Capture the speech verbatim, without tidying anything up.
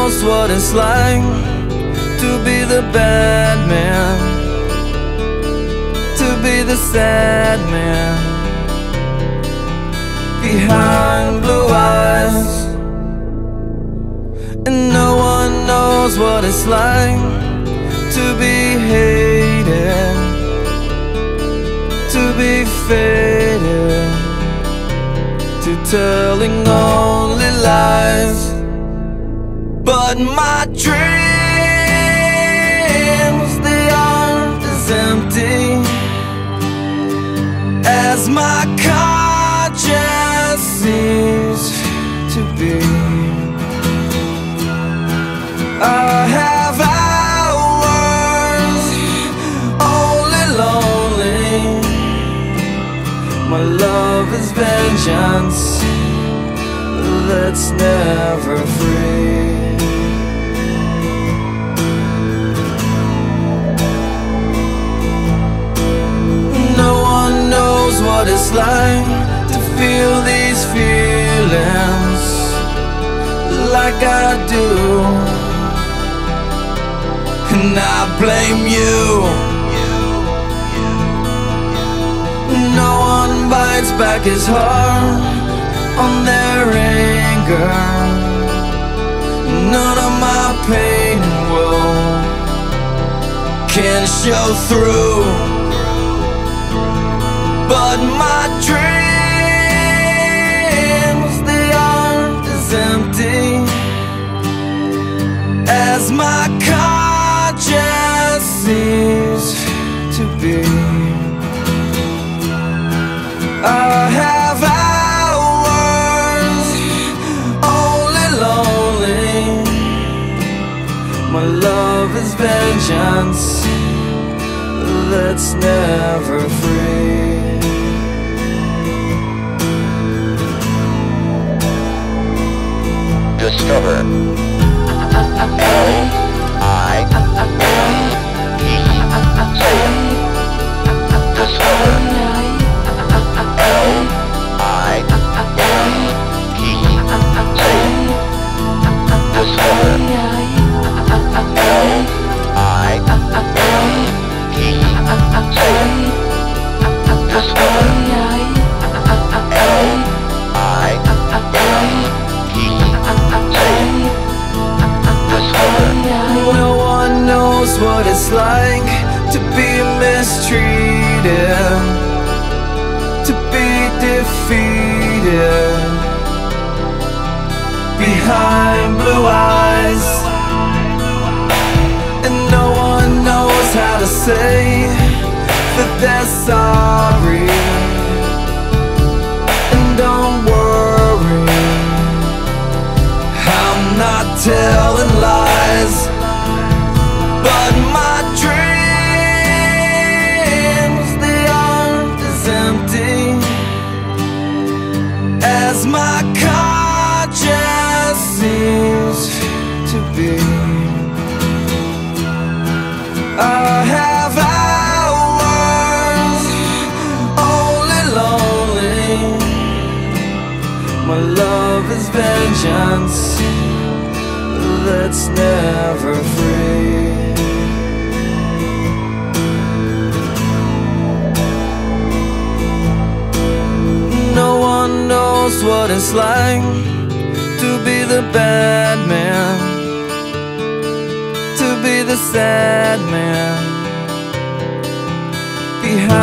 knows what it's like to be the bad man, to be the sad man behind blue eyes. And no one knows what it's like to be hated, to be faded, to telling only lies. But my dreams, they aren't as empty as my conscience seems to be. I have hours only lonely. My love is vengeance that's never free. No one knows what it's like to feel these feelings like I do, and I blame you. No one bites back his heart on their anger. None of my pain and woe can show through. But my dreams, they aren't as empty as my conscience seems to be. I have hours only lonely. My love is vengeance that's never free. Discover L I E Discover L I E Discover L I E Discover L I No one knows what it's like to be mistreated, to be defeated behind blue eyes. And no one knows how to say that they're sorry. And don't worry, I'm not telling lies. But my dreams, they aren't as empty as my conscience seems to be. I have hours only lonely. My love is vengeance that's never free. No one knows what it's like to be the bad man, to be the sad man behind